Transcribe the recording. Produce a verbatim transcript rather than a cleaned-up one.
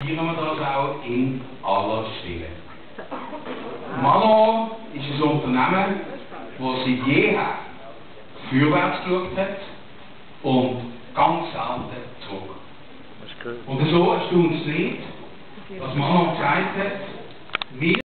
probieren wir das auch in aller Stille. Manon ist ein Unternehmen, das seit jeher vorwärts geschaut hat und ganz selten zurück. Und so erstaunt es nicht, dass Manon gesagt hat, wir